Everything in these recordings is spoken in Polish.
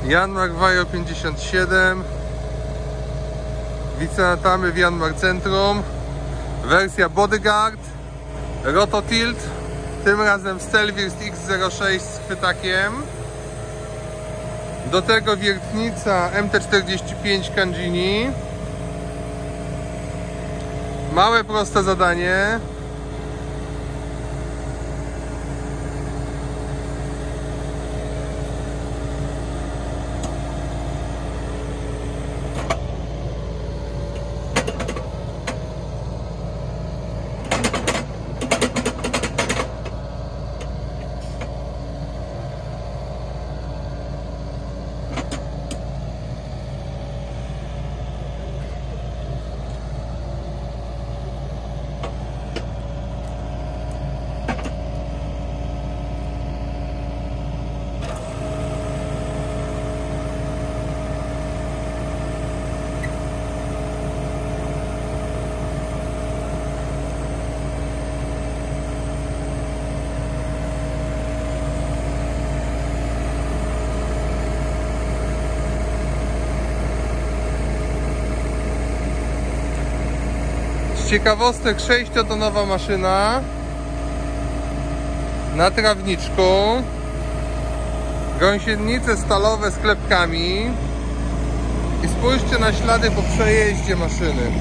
Janmark Vario 57, Vicinatamy w Janmark Centrum, wersja Bodyguard, Rototilt, tym razem Stelwirst X06 z chwytakiem. Do tego wiertnica MT45 Cangini. Małe, proste zadanie. Z ciekawostek 6-tonowa maszyna na trawniczku, gąsienice stalowe z klepkami i spójrzcie na ślady po przejeździe maszyny.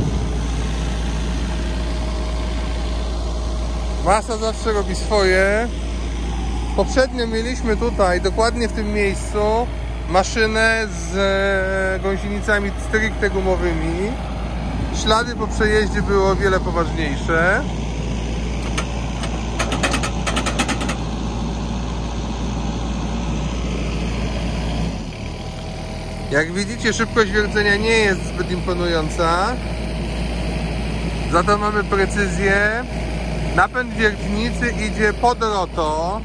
Masa zawsze robi swoje. Poprzednio mieliśmy tutaj, dokładnie w tym miejscu, maszynę z gąsienicami stricte gumowymi. Ślady po przejeździe były o wiele poważniejsze. Jak widzicie, szybkość wiercenia nie jest zbyt imponująca. Za to mamy precyzję. Napęd wiertnicy idzie pod roto.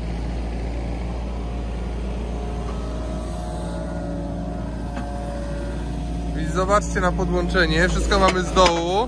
Zobaczcie na podłączenie, wszystko mamy z dołu.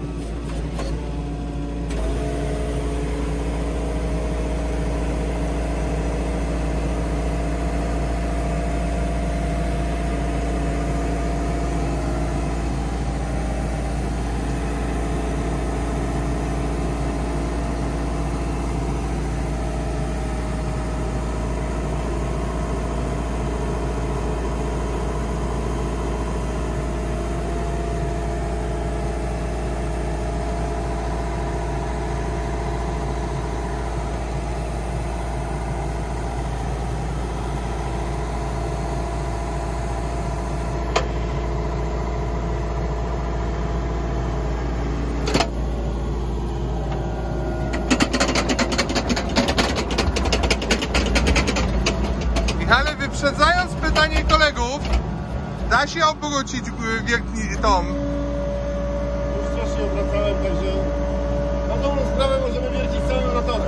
Ale wyprzedzając pytanie kolegów, da się obrócić tą? Już strasznie obracałem, także na dobrą sprawę możemy wiercić całym rotorem.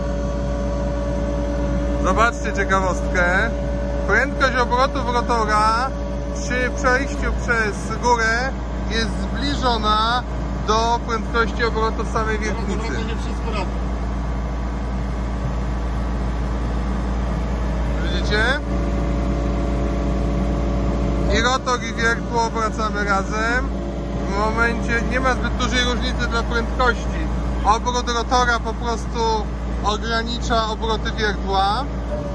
Zobaczcie ciekawostkę. Prędkość obrotów rotora przy przejściu przez górę jest zbliżona do prędkości obrotów samej wiertnicy. Nie wszystko razem. Widzicie? I rotor i wiertło obracamy razem. W momencie nie ma zbyt dużej różnicy dla prędkości. Obrót rotora po prostu ogranicza obroty wiertła.